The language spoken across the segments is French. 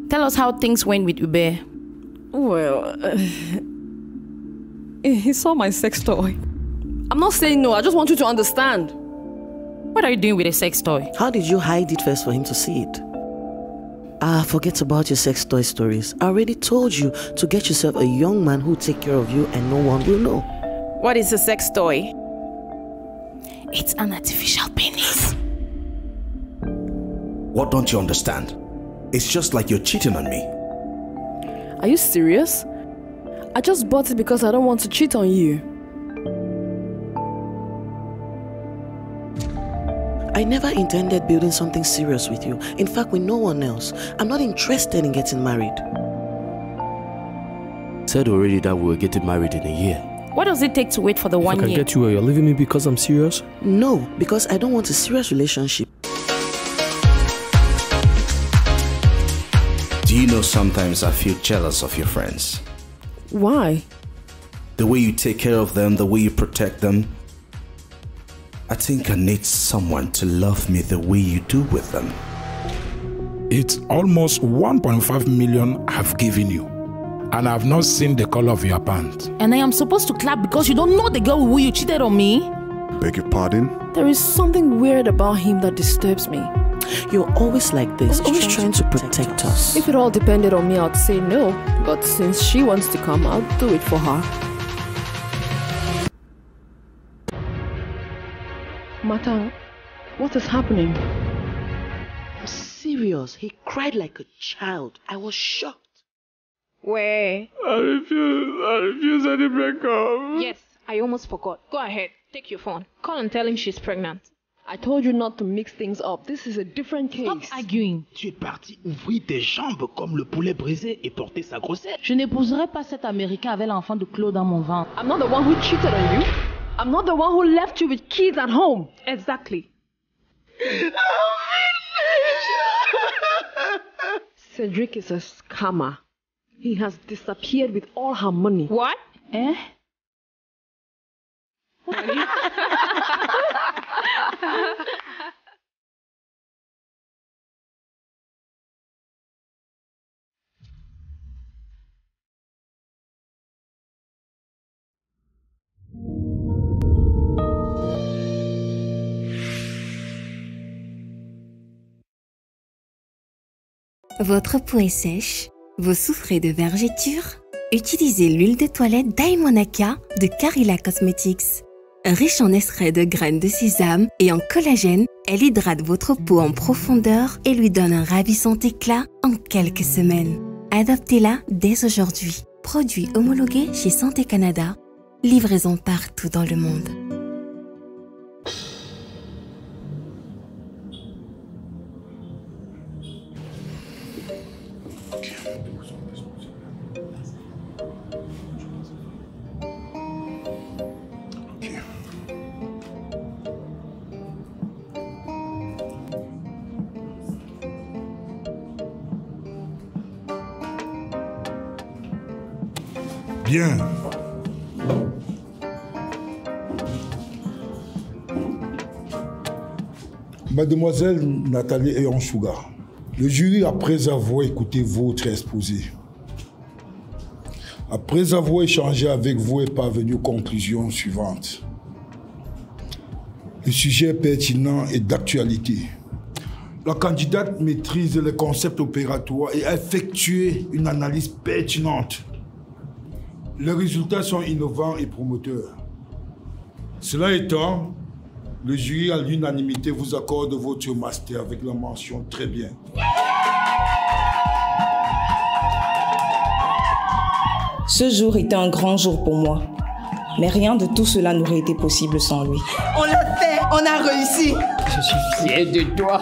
Tell us how things went with Ube. Well, he saw my sex toy. I'm not saying no, I just want you to understand. What are you doing with a sex toy? How did you hide it first for him to see it? Forget about your sex toy stories. I already told you to get yourself a young man who'll take care of you and no one will know. What is a sex toy? It's an artificial penis. What don't you understand? It's just like you're cheating on me. Are you serious? I just bought it because I don't want to cheat on you. I never intended building something serious with you. In fact, with no one else. I'm not interested in getting married. Said already that we were getting married in a year. What does it take to wait for the 1 year? I can get you where you're leaving me because I'm serious? No, because I don't want a serious relationship. Do you know sometimes I feel jealous of your friends? Why? The way you take care of them, the way you protect them. I think I need someone to love me the way you do with them. It's almost 1.5 million I've given you. And I've not seen the color of your pants. And I am supposed to clap because you don't know the girl with who you cheated on me? Beg your pardon? There is something weird about him that disturbs me. You're always like this, always trying to protect us. If it all depended on me, I'd say no. But since she wants to come, I'll do it for her. Matang, what is happening? I'm serious. He cried like a child. I was shocked. Where? I refuse any breakup. Yes, I almost forgot. Go ahead, take your phone. Call and tell him she's pregnant. I told you not to mix things up. This is a different case. Stop arguing. Tu es parti ouvrir tes jambes comme le poulet brisé et porter sa grossesse. Je n'épouserai pas cet Américain avec l'enfant de Claude dans mon ventre. I'm not the one who cheated on you. I'm not the one who left you with kids at home. Exactly. Cedric is a scammer. He has disappeared with all her money. What? Eh? Votre peau est sèche? Vous souffrez de vergetures? Utilisez l'huile de toilette Daimonaka de Carilla Cosmetics. Riche en extrait de graines de sésame et en collagène, elle hydrate votre peau en profondeur et lui donne un ravissant éclat en quelques semaines. Adoptez-la dès aujourd'hui. Produit homologué chez Santé Canada. Livraison partout dans le monde. Bien. Mademoiselle Nathalie Eyonsuga, le jury, après avoir écouté votre exposé, après avoir échangé avec vous, est parvenu aux conclusions suivantes. Le sujet est pertinent et d'actualité. La candidate maîtrise les concepts opératoires et a effectué une analyse pertinente. Les résultats sont innovants et promoteurs. Cela étant, le jury à l'unanimité vous accorde votre master avec la mention très bien. Ce jour était un grand jour pour moi. Mais rien de tout cela n'aurait été possible sans lui. On l'a fait, on a réussi. Je suis fier de toi.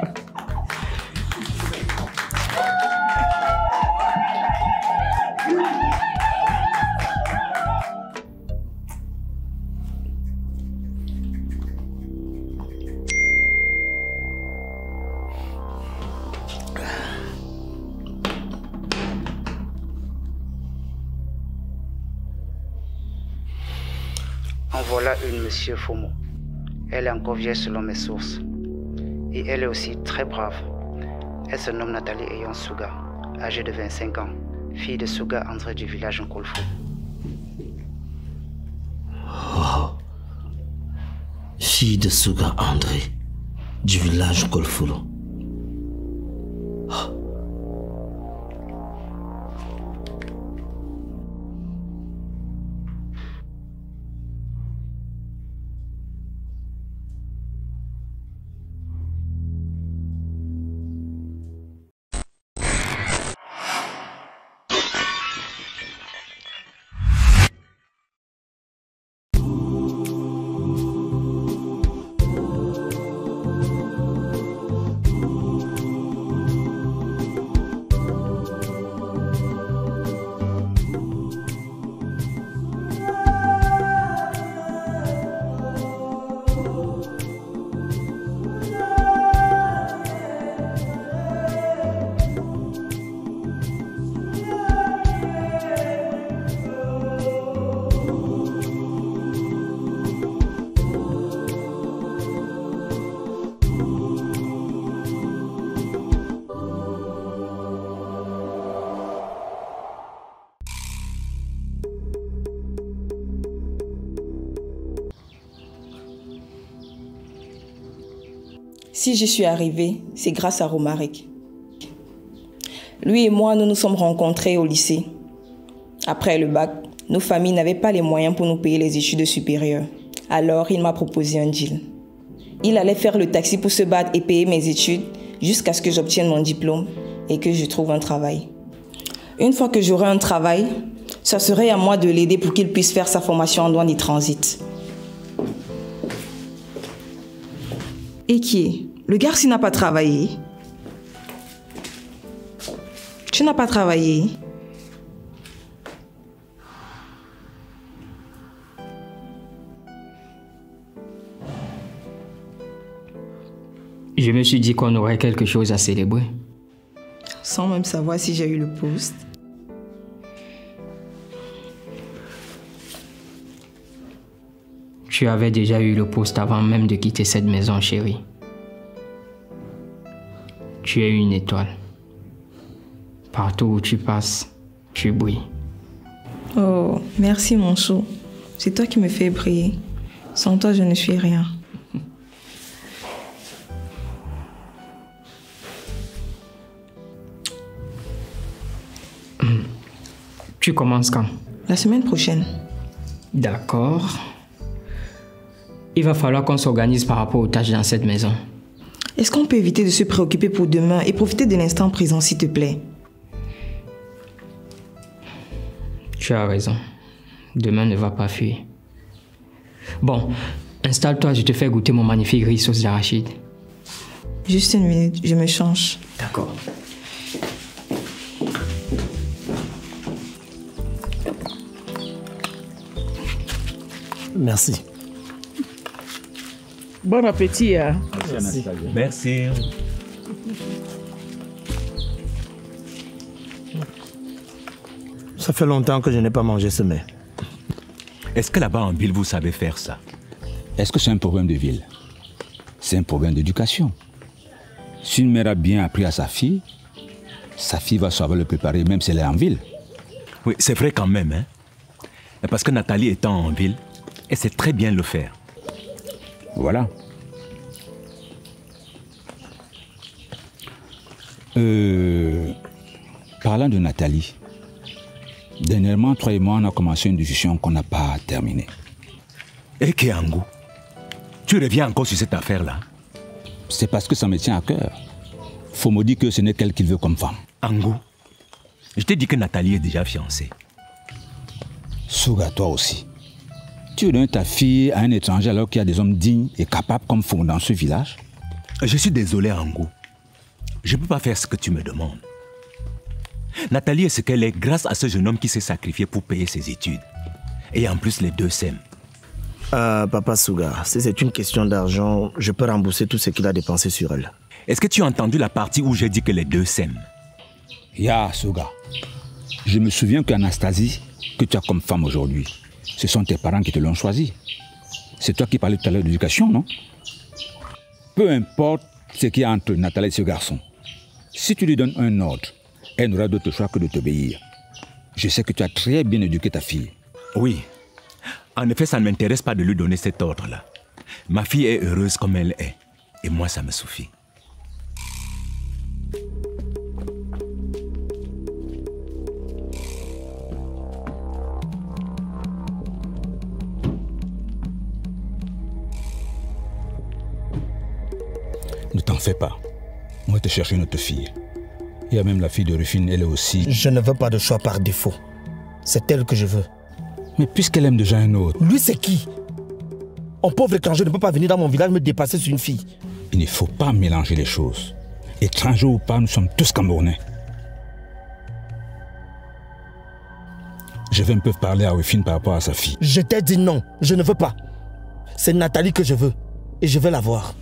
En voilà une, monsieur Fomo. Elle est encore vieille selon mes sources. Et elle est aussi très brave. Elle se nomme Nathalie Eyonsuga. âgée de 25 ans, fille de Suga André du village Nkolfo. Oh. Fille de Suga André du village Nkolfo. Oh. Si j'y suis arrivée, c'est grâce à Romaric. Lui et moi, nous nous sommes rencontrés au lycée. Après le bac, nos familles n'avaient pas les moyens pour nous payer les études supérieures. Alors, il m'a proposé un deal. Il allait faire le taxi pour se battre et payer mes études jusqu'à ce que j'obtienne mon diplôme et que je trouve un travail. Une fois que j'aurai un travail, ça serait à moi de l'aider pour qu'il puisse faire sa formation en douane et transit. Et qui est? Le garçon n'a pas travaillé. Tu n'as pas travaillé. Je me suis dit qu'on aurait quelque chose à célébrer. Sans même savoir si j'ai eu le poste. Tu avais déjà eu le poste avant même de quitter cette maison, chérie. Tu es une étoile. Partout où tu passes, tu brilles. Oh, merci mon chou. C'est toi qui me fais briller. Sans toi, je ne suis rien. Tu commences quand? La semaine prochaine. D'accord. Il va falloir qu'on s'organise par rapport aux tâches dans cette maison. Est-ce qu'on peut éviter de se préoccuper pour demain et profiter de l'instant présent, s'il te plaît? Tu as raison. Demain ne va pas fuir. Bon, installe-toi, je te fais goûter mon magnifique riz sauce d'arachide. Juste une minute, je me change. D'accord. Merci. Bon appétit. Hein? Merci. Merci. Ça fait longtemps que je n'ai pas mangé ce mets. Est-ce que là-bas en ville, vous savez faire ça? Est-ce que c'est un problème de ville? C'est un problème d'éducation. Si une mère a bien appris à sa fille va savoir le préparer même si elle est en ville. Oui, c'est vrai quand même. Hein? Parce que Nathalie étant en ville, elle sait très bien le faire. Voilà. Parlant de Nathalie, dernièrement, toi et moi, on a commencé une discussion qu'on n'a pas terminée. Et Kéangou, tu reviens encore sur cette affaire-là? C'est parce que ça me tient à cœur. Faut me dire que ce n'est qu'elle qu'il veut comme femme. Angou, je t'ai dit que Nathalie est déjà fiancée. Suga, toi aussi. Tu donnes ta fille à un étranger alors qu'il y a des hommes dignes et capables comme Fou dans ce village? Je suis désolé, Angou. Je ne peux pas faire ce que tu me demandes. Nathalie est ce qu'elle est grâce à ce jeune homme qui s'est sacrifié pour payer ses études. Et en plus, les deux s'aiment. Papa Suga, si c'est une question d'argent, je peux rembourser tout ce qu'il a dépensé sur elle. Est-ce que tu as entendu la partie où j'ai dit que les deux s'aiment? Ya, Suga. Je me souviens qu'Anastasie, que tu as comme femme aujourd'hui, ce sont tes parents qui te l'ont choisi. C'est toi qui parlais tout à l'heure d'éducation, non? Peu importe ce qu'il y a entre Nathalie et ce garçon, si tu lui donnes un ordre, elle n'aura d'autre choix que de t'obéir. Je sais que tu as très bien éduqué ta fille. Oui. En effet, ça ne m'intéresse pas de lui donner cet ordre-là. Ma fille est heureuse comme elle est. Et moi, ça me suffit. Ne t'en fais pas. Moi, te chercher une autre fille. Il y a même la fille de Rufine, elle est aussi... Je ne veux pas de choix par défaut. C'est elle que je veux. Mais puisqu'elle aime déjà un autre... Lui, c'est qui? Un pauvre étranger ne peut pas venir dans mon village me dépasser sur une fille. Il ne faut pas mélanger les choses. Étrangers ou pas, nous sommes tous Camerounais. Je vais un peu parler à Rufine par rapport à sa fille. Je t'ai dit non, je ne veux pas. C'est Nathalie que je veux. Et je vais la voir.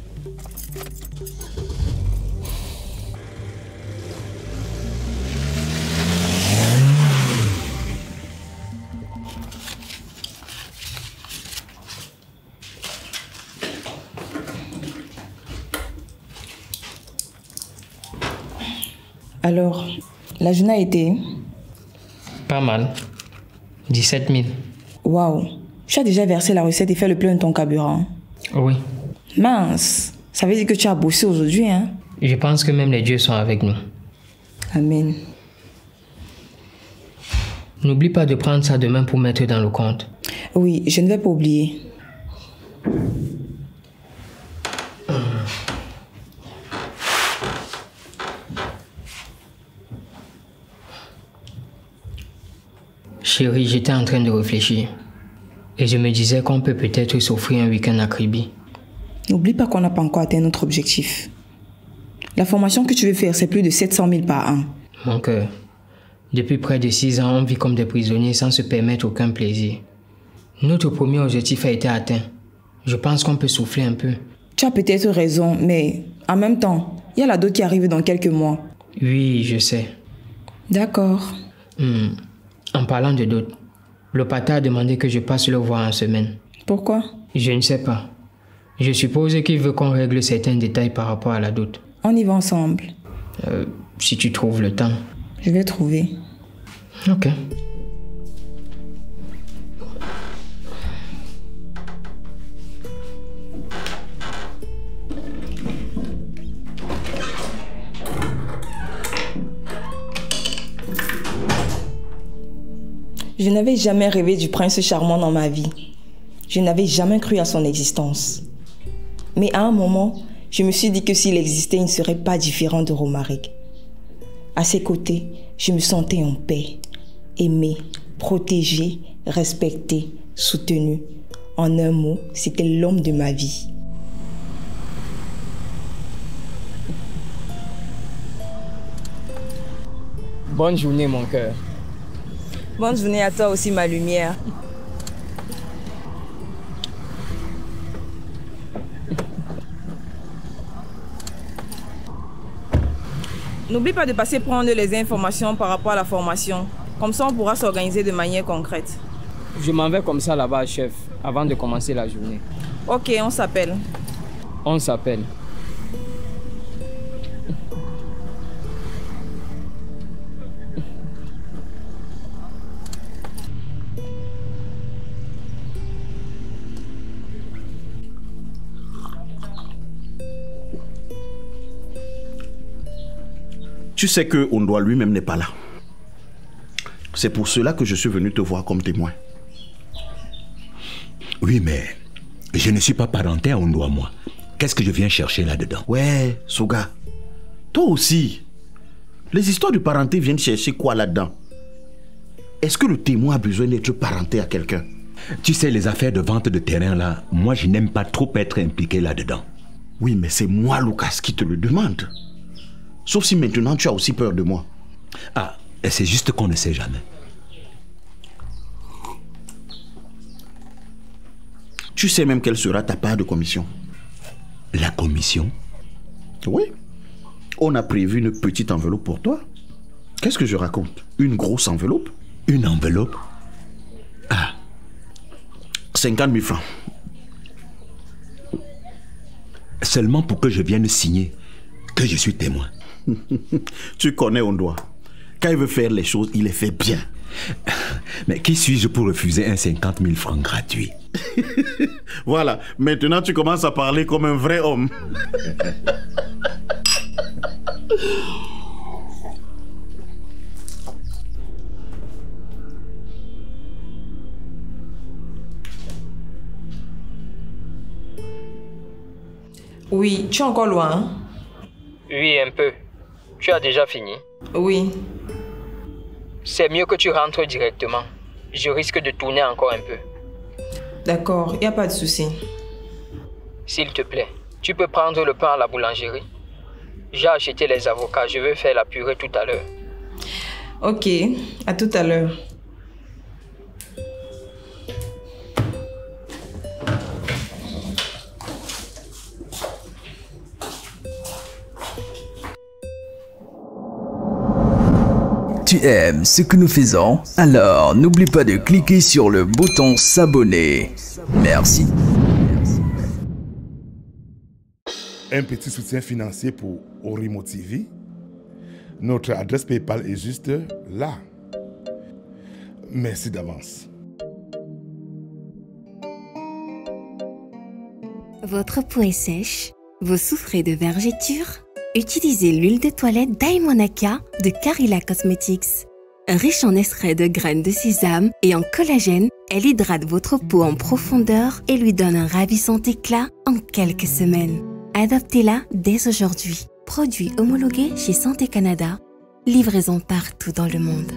Alors, la journée a été... Pas mal. 17 000. Waouh. Tu as déjà versé la recette et fait le plein de ton carburant? Oui. Mince. Ça veut dire que tu as bossé aujourd'hui, hein? Je pense que même les dieux sont avec nous. Amen. N'oublie pas de prendre ça demain pour mettre dans le compte. Oui, je ne vais pas oublier. Chérie, j'étais en train de réfléchir. Et je me disais qu'on peut peut-être s'offrir un week-end à Kribi. N'oublie pas qu'on n'a pas encore atteint notre objectif. La formation que tu veux faire, c'est plus de 700 000 par an. Mon cœur, depuis près de 6 ans, on vit comme des prisonniers sans se permettre aucun plaisir. Notre premier objectif a été atteint. Je pense qu'on peut souffler un peu. Tu as peut-être raison, mais en même temps, il y a la dot qui arrive dans quelques mois. Oui, je sais. D'accord. En parlant de dot, le pata a demandé que je passe le voir en semaine. Pourquoi? Je ne sais pas. Je suppose qu'il veut qu'on règle certains détails par rapport à la dot. On y va ensemble. Si tu trouves le temps. Je vais trouver. Ok. Je n'avais jamais rêvé du prince charmant dans ma vie. Je n'avais jamais cru à son existence. Mais à un moment, je me suis dit que s'il existait, il ne serait pas différent de Romaric. À ses côtés, je me sentais en paix, aimée, protégée, respectée, soutenue. En un mot, c'était l'homme de ma vie. Bonne journée, mon cœur. Bonne journée à toi aussi, ma lumière. N'oublie pas de passer prendre les informations par rapport à la formation. Comme ça, on pourra s'organiser de manière concrète. Je m'en vais comme ça là-bas, chef, avant de commencer la journée. Ok, on s'appelle. On s'appelle. Tu sais que Ondoa lui-même n'est pas là. C'est pour cela que je suis venu te voir comme témoin. Oui, mais je ne suis pas parenté à Ondoa, moi. Qu'est-ce que je viens chercher là-dedans? Ouais, Soga. Toi aussi. Les histoires de parenté viennent chercher quoi là-dedans? Est-ce que le témoin a besoin d'être parenté à quelqu'un? Tu sais, les affaires de vente de terrain là, moi je n'aime pas trop être impliqué là-dedans. Oui, mais c'est moi, Lucas, qui te le demande. Sauf si maintenant tu as aussi peur de moi. Ah, c'est juste qu'on ne sait jamais. Tu sais même quelle sera ta part de commission. La commission? Oui. On a prévu une petite enveloppe pour toi. Qu'est-ce que je raconte? Une grosse enveloppe? Une enveloppe? Ah. 50 000 francs. Seulement pour que je vienne signer que je suis témoin. Tu connais Ondoa. Quand il veut faire les choses, il les fait bien. Mais qui suis-je pour refuser un 50 000 francs gratuits? Voilà, maintenant tu commences à parler comme un vrai homme. Oui, tu es encore loin, hein? Oui, un peu. Tu as déjà fini? Oui. C'est mieux que tu rentres directement. Je risque de tourner encore un peu. D'accord, il n'y a pas de souci. S'il te plaît, tu peux prendre le pain à la boulangerie? J'ai acheté les avocats, je vais faire la purée tout à l'heure. Ok, à tout à l'heure. Tu aimes ce que nous faisons? Alors n'oublie pas de cliquer sur le bouton s'abonner. Merci. Un petit soutien financier pour Orimo TV. Notre adresse PayPal est juste là. Merci d'avance. Votre peau est sèche? Vous souffrez de vergetures? Utilisez l'huile de toilette Daimonaka de Carila Cosmetics. Riche en extrait de graines de sésame et en collagène, elle hydrate votre peau en profondeur et lui donne un ravissant éclat en quelques semaines. Adoptez-la dès aujourd'hui. Produit homologué chez Santé Canada. Livraison partout dans le monde.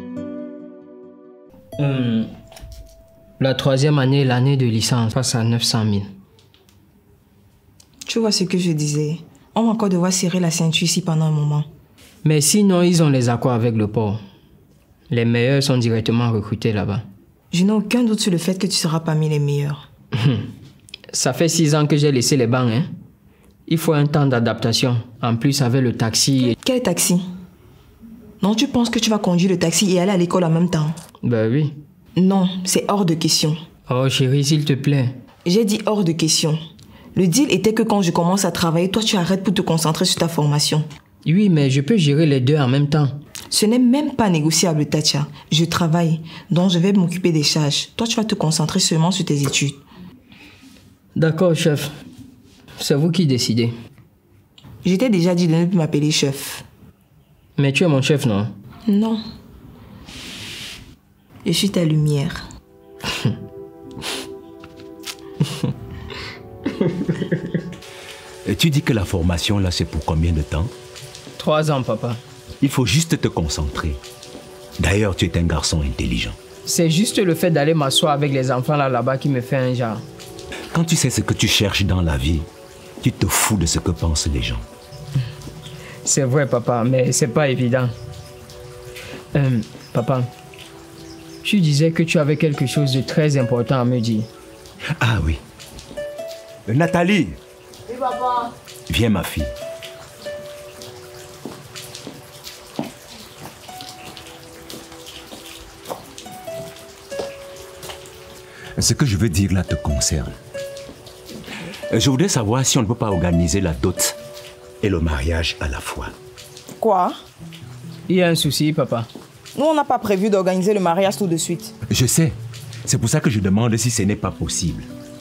La troisième année, l'année de licence, passe à 900 000. Tu vois ce que je disais. On va encore devoir serrer la ceinture ici pendant un moment. Mais sinon, ils ont les accords avec le port. Les meilleurs sont directement recrutés là-bas. Je n'ai aucun doute sur le fait que tu seras parmi les meilleurs. Ça fait 6 ans que j'ai laissé les bancs, hein. Il faut un temps d'adaptation. En plus, avec le taxi... Quel taxi? Non, tu penses que tu vas conduire le taxi et aller à l'école en même temps? Ben oui. Non, c'est hors de question. Oh chérie, s'il te plaît. J'ai dit hors de question. Le deal était que quand je commence à travailler, toi tu arrêtes pour te concentrer sur ta formation. Oui, mais je peux gérer les deux en même temps. Ce n'est même pas négociable, Tatia. Je travaille, donc je vais m'occuper des charges. Toi, tu vas te concentrer seulement sur tes études. D'accord, chef. C'est vous qui décidez. Je t'ai déjà dit de ne plus m'appeler chef. Mais tu es mon chef, non? Non. Je suis ta lumière. Et tu dis que la formation, là, c'est pour combien de temps? 3 ans, papa. Il faut juste te concentrer. D'ailleurs, tu es un garçon intelligent. C'est juste le fait d'aller m'asseoir avec les enfants là-bas qui me fait un genre. Quand tu sais ce que tu cherches dans la vie, tu te fous de ce que pensent les gens. C'est vrai, papa, mais c'est pas évident. Papa, tu disais que tu avais quelque chose de très important à me dire. Ah oui. Nathalie! Oui, papa. Viens, ma fille. Ce que je veux dire là te concerne. Je voudrais savoir si on ne peut pas organiser la dot et le mariage à la fois. Quoi? Il y a un souci, papa. Nous, on n'a pas prévu d'organiser le mariage tout de suite. Je sais. C'est pour ça que je demande si ce n'est pas possible.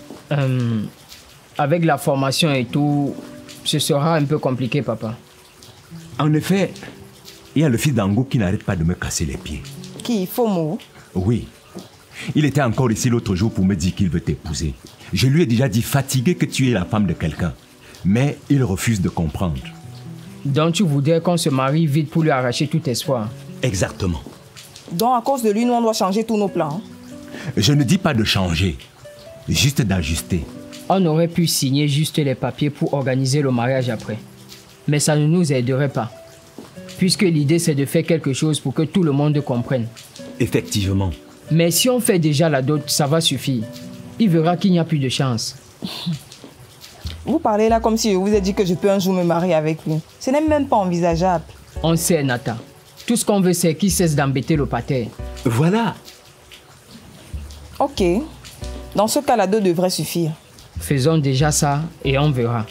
Avec la formation et tout, ce sera un peu compliqué, papa. En effet, il y a le fils d'Angou qui n'arrête pas de me casser les pieds. Qui? Fomo? Oui. Il était encore ici l'autre jour pour me dire qu'il veut t'épouser. Je lui ai déjà dit fatigué que tu es la femme de quelqu'un. Mais il refuse de comprendre. Donc tu voudrais qu'on se marie vite pour lui arracher tout espoir? Exactement. Donc à cause de lui, nous on doit changer tous nos plans. Je ne dis pas de changer, juste d'ajuster. On aurait pu signer juste les papiers pour organiser le mariage après. Mais ça ne nous aiderait pas. Puisque l'idée c'est de faire quelque chose pour que tout le monde comprenne. Effectivement. Mais si on fait déjà la dot, ça va suffire. Il verra qu'il n'y a plus de chance. Vous parlez là comme si je vous ai dit que je peux un jour me marier avec lui. Ce n'est même pas envisageable. On sait, Nata. Tout ce qu'on veut, c'est qu'il cesse d'embêter le pater. Voilà. Ok. Dans ce cas, la dot devrait suffire. Faisons déjà ça et on verra.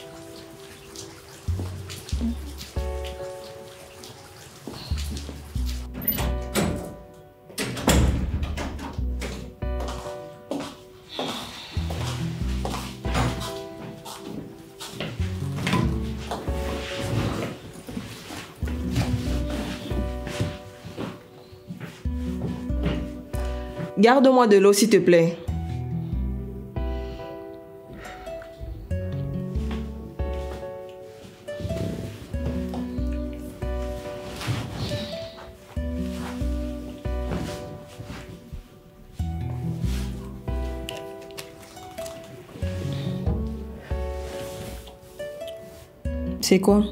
Garde-moi de l'eau, s'il te plaît. C'est quoi?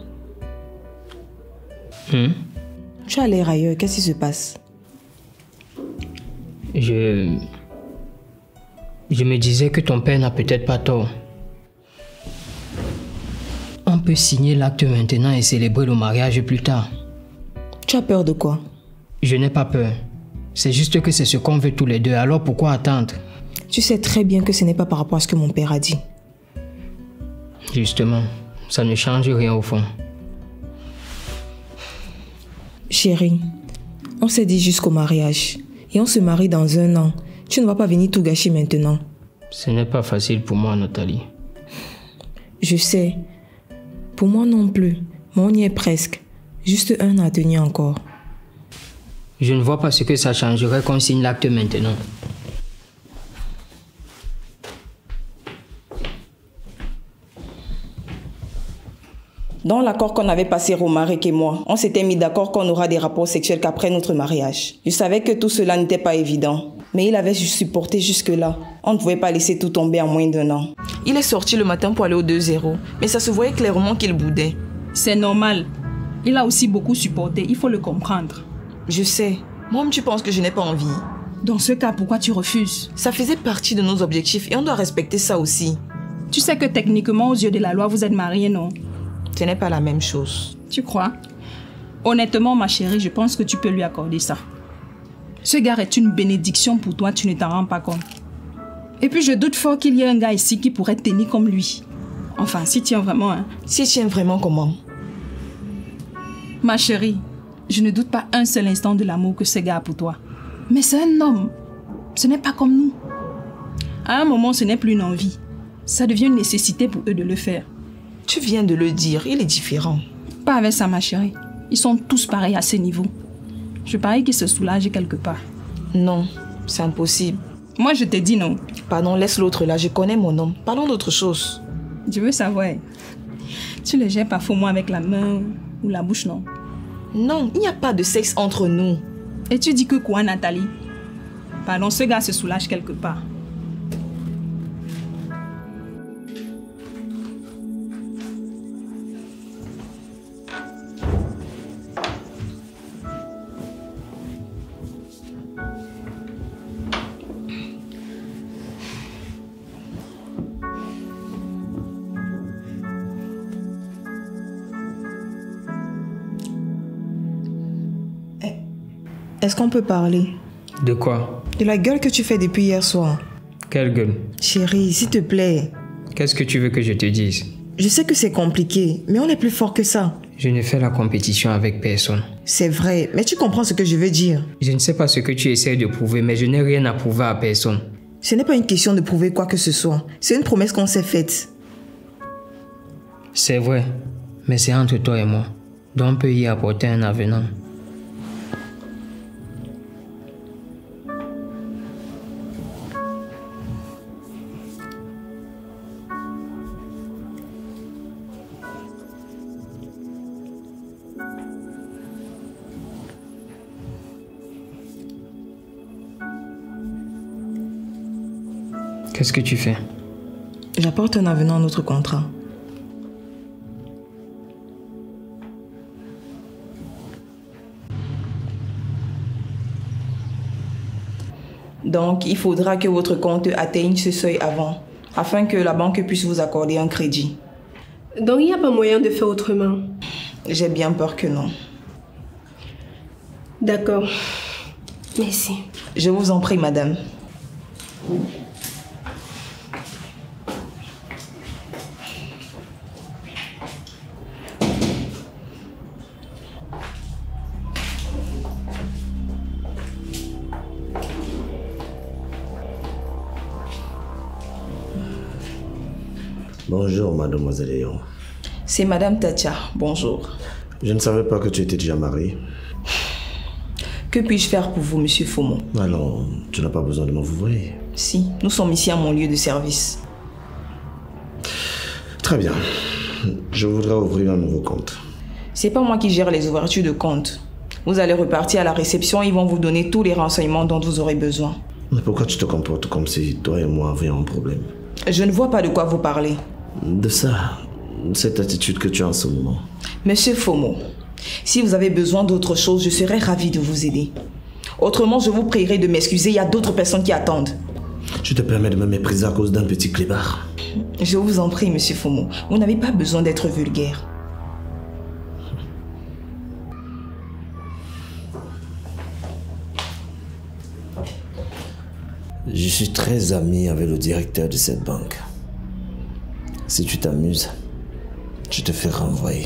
Tu as l'air ailleurs, qu'est-ce qui se passe? Je me disais que ton père n'a peut-être pas tort. On peut signer l'acte maintenant et célébrer le mariage plus tard. Tu as peur de quoi? Je n'ai pas peur. C'est juste que c'est ce qu'on veut tous les deux, alors pourquoi attendre? Tu sais très bien que ce n'est pas par rapport à ce que mon père a dit. Justement, ça ne change rien au fond. Chérie, on s'est dit jusqu'au mariage. Et on se marie dans 1 an. Tu ne vas pas venir tout gâcher maintenant. Ce n'est pas facile pour moi, Nathalie. Je sais. Pour moi non plus. Mais on y est presque. Juste 1 an à tenir encore. Je ne vois pas ce que ça changerait qu'on signe l'acte maintenant. Dans l'accord qu'on avait passé Romaric et moi, on s'était mis d'accord qu'on aura des rapports sexuels qu'après notre mariage. Je savais que tout cela n'était pas évident. Mais il avait supporté jusque-là. On ne pouvait pas laisser tout tomber en moins d'1 an. Il est sorti le matin pour aller au 2-0. Mais ça se voyait clairement qu'il boudait. C'est normal. Il a aussi beaucoup supporté. Il faut le comprendre. Je sais. Moi-même, tu penses que je n'ai pas envie? Dans ce cas, pourquoi tu refuses? Ça faisait partie de nos objectifs et on doit respecter ça aussi. Tu sais que techniquement, aux yeux de la loi, vous êtes mariés, non? Ce n'est pas la même chose. Tu crois? Honnêtement, ma chérie, je pense que tu peux lui accorder ça. Ce gars est une bénédiction pour toi, tu ne t'en rends pas compte. Et puis je doute fort qu'il y ait un gars ici qui pourrait tenir comme lui. Enfin, s'il tient vraiment, hein. S'il tient vraiment comment? Ma chérie, je ne doute pas un seul instant de l'amour que ce gars a pour toi. Mais c'est un homme. Ce n'est pas comme nous. À un moment, ce n'est plus une envie. Ça devient une nécessité pour eux de le faire. Tu viens de le dire, il est différent. Pas avec ça, ma chérie. Ils sont tous pareils à ce niveau. Je parie qu'ils se soulagent quelque part. Non, c'est impossible. Moi, je te dis non. Pardon, laisse l'autre là, je connais mon homme. Parlons d'autre chose. Je veux savoir. Tu le gères parfois moi avec la main ou la bouche, non? Non, il n'y a pas de sexe entre nous. Et tu dis que quoi, Nathalie? Pardon, ce gars se soulage quelque part. Est-ce qu'on peut parler? De quoi? De la gueule que tu fais depuis hier soir. Quelle gueule? Chérie, s'il te plaît. Qu'est-ce que tu veux que je te dise? Je sais que c'est compliqué, mais on est plus fort que ça. Je ne fais la compétition avec personne. C'est vrai, mais tu comprends ce que je veux dire. Je ne sais pas ce que tu essaies de prouver, mais je n'ai rien à prouver à personne. Ce n'est pas une question de prouver quoi que ce soit. C'est une promesse qu'on s'est faite. C'est vrai, mais c'est entre toi et moi. Donc on peut y apporter un avenant. Qu'est-ce que tu fais? J'apporte un avenant à notre contrat. Donc, il faudra que votre compte atteigne ce seuil avant, afin que la banque puisse vous accorder un crédit. Donc, il n'y a pas moyen de faire autrement? J'ai bien peur que non. D'accord. Merci. Je vous en prie, madame. Bonjour, mademoiselle Léon. C'est madame Tatia. Bonjour. Je ne savais pas que tu étais déjà mariée. Que puis-je faire pour vous, monsieur Fomo? Alors, tu n'as pas besoin de m'avouer. Si, nous sommes ici à mon lieu de service. Très bien. Je voudrais ouvrir un nouveau compte. C'est pas moi qui gère les ouvertures de compte. Vous allez repartir à la réception, ils vont vous donner tous les renseignements dont vous aurez besoin. Mais pourquoi tu te comportes comme si toi et moi avions un problème? Je ne vois pas de quoi vous parlez. De ça, cette attitude que tu as en ce moment. Monsieur Fomo, si vous avez besoin d'autre chose, je serai ravie de vous aider. Autrement, je vous prierai de m'excuser, il y a d'autres personnes qui attendent. Tu te permets de me mépriser à cause d'un petit clébard? Je vous en prie, monsieur Fomo, vous n'avez pas besoin d'être vulgaire. Je suis très ami avec le directeur de cette banque. Si tu t'amuses, je te fais renvoyer.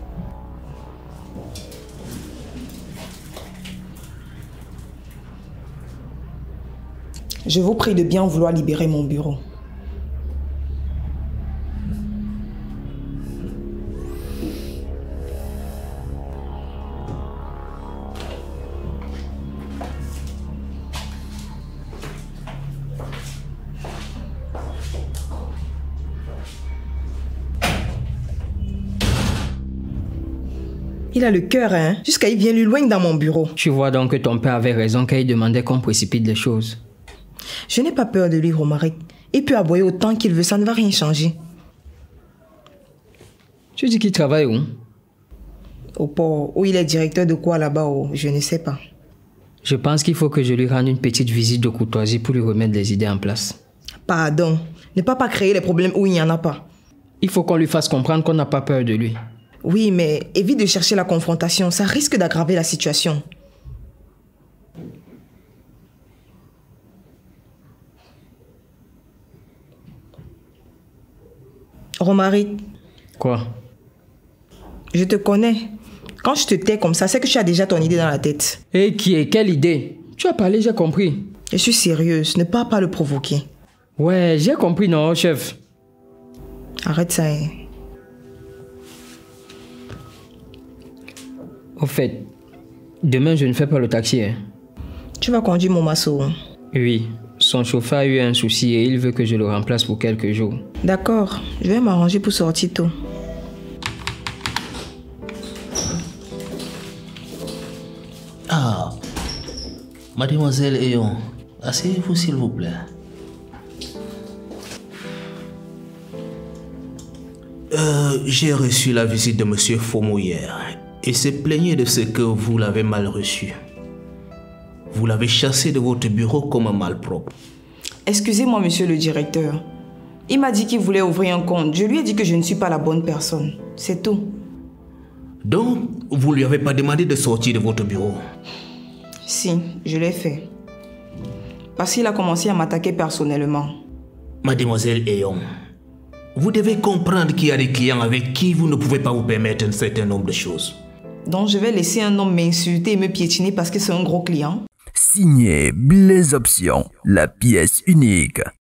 Je vous prie de bien vouloir libérer mon bureau. Il a le cœur, hein. Jusqu'à il vient lui loin dans mon bureau. Tu vois donc que ton père avait raison quand il demandait qu'on précipite les choses. Je n'ai pas peur de lui, Romaric. Il peut aboyer autant qu'il veut, ça ne va rien changer. Tu dis qu'il travaille où? Au port. Où il est directeur de quoi là-bas? Je ne sais pas. Je pense qu'il faut que je lui rende une petite visite de courtoisie pour lui remettre les idées en place. Pardon. Ne pas créer les problèmes où il n'y en a pas. Il faut qu'on lui fasse comprendre qu'on n'a pas peur de lui. Oui, mais évite de chercher la confrontation. Ça risque d'aggraver la situation. Romaric. Quoi? Je te connais. Quand je te tais comme ça, c'est que tu as déjà ton idée dans la tête. Et qui est? Quelle idée? Tu as parlé, j'ai compris. Je suis sérieuse. Ne pas le provoquer. Ouais, j'ai compris, non, chef? Arrête ça. Au fait, demain, je ne fais pas le taxi. Hein. Tu vas conduire mon masseau? Oui. Son chauffeur a eu un souci et il veut que je le remplace pour quelques jours. D'accord. Je vais m'arranger pour sortir tôt. Ah, mademoiselle Eyon, asseyez-vous s'il vous plaît. J'ai reçu la visite de monsieur Fomo hier et se plaignait de ce que vous l'avez mal reçu. Vous l'avez chassé de votre bureau comme un malpropre. Excusez-moi, monsieur le directeur. Il m'a dit qu'il voulait ouvrir un compte. Je lui ai dit que je ne suis pas la bonne personne. C'est tout. Donc, vous ne lui avez pas demandé de sortir de votre bureau? Si, je l'ai fait. Parce qu'il a commencé à m'attaquer personnellement. Mademoiselle Eyon, vous devez comprendre qu'il y a des clients avec qui vous ne pouvez pas vous permettre un certain nombre de choses. Donc je vais laisser un homme m'insulter et me piétiner parce que c'est un gros client? Signé Blaise Option, la pièce unique.